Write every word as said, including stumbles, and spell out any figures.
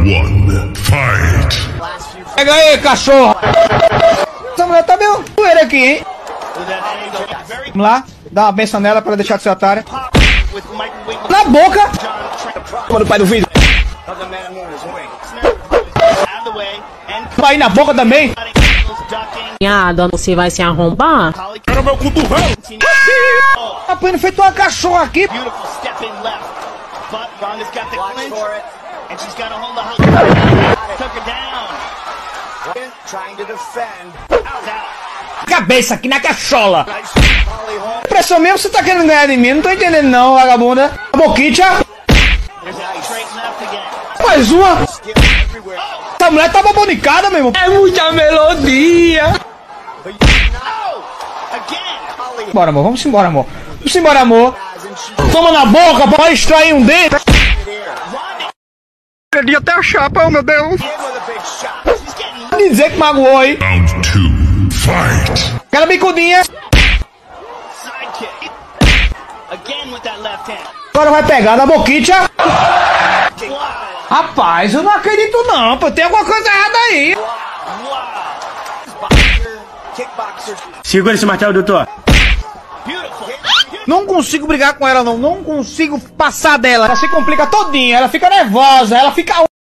one, fight! Pega aí, cachorro! Essa mulher tá meio doeira aqui, hein? Vamos lá, dá uma benção nela pra ela deixar de ser otária. Na boca! Mano, pai do vídeo. Vai na boca também! Cunhada, você vai se arrombar? Era meu cu do rei! Apanhando feito uma cachorra aqui! Cabeça aqui na cachola! Pressão mesmo, você tá querendo ganhar de mim? Não tô entendendo não, vagabunda! Boquicha! Mais uma! Essa mulher tá babonicada, meu irmão! É muita melodia! Bora, amor, vamos embora, amor! Vamos embora, amor! Toma na boca pra extrair um dente! Perdi até a chapa, oh meu Deus! Pode dizer que magoou aí! Round two, fight! Aquela bicudinha! Agora vai pegar na boquicha! Rapaz, eu não acredito não, pô, tem alguma coisa errada aí! Segura esse martelo, doutor! Não consigo brigar com ela não, não consigo passar dela. Ela se complica todinha, ela fica nervosa, ela fica...